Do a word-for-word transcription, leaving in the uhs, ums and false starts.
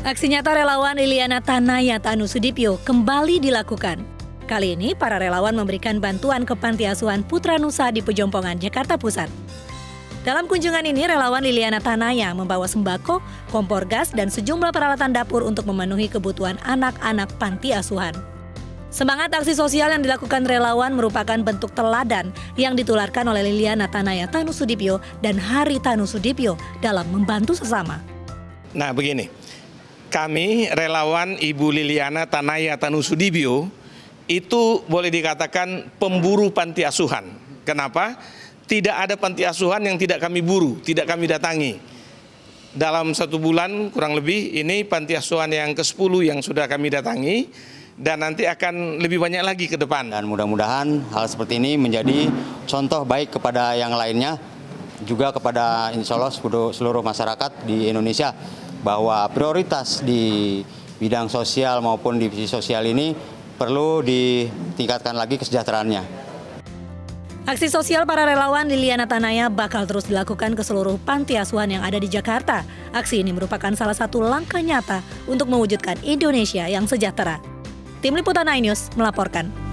Aksi nyata relawan Liliana Tanaya Tanusudibyo kembali dilakukan. Kali ini para relawan memberikan bantuan ke Panti Asuhan Putra Nusa di Pejompongan, Jakarta Pusat. Dalam kunjungan ini, relawan Liliana Tanaya membawa sembako, kompor gas, dan sejumlah peralatan dapur untuk memenuhi kebutuhan anak-anak panti asuhan. Semangat aksi sosial yang dilakukan relawan merupakan bentuk teladan yang ditularkan oleh Liliana Tanaya Tanusudibyo dan Hari Tanusudibyo dalam membantu sesama. Nah begini, kami relawan Ibu Liliana Tanaya Tanusudibyo itu boleh dikatakan pemburu panti asuhan. Kenapa? Tidak ada panti asuhan yang tidak kami buru, tidak kami datangi. Dalam satu bulan kurang lebih ini panti asuhan yang ke sepuluh yang sudah kami datangi dan nanti akan lebih banyak lagi ke depan. Dan mudah-mudahan hal seperti ini menjadi contoh baik kepada yang lainnya, juga kepada insya Allah seluruh masyarakat di Indonesia, bahwa prioritas di bidang sosial maupun divisi sosial ini perlu ditingkatkan lagi kesejahteraannya. Aksi sosial para relawan Liliana Tanaya bakal terus dilakukan ke seluruh panti asuhan yang ada di Jakarta. Aksi ini merupakan salah satu langkah nyata untuk mewujudkan Indonesia yang sejahtera. Tim Liputan iNews melaporkan.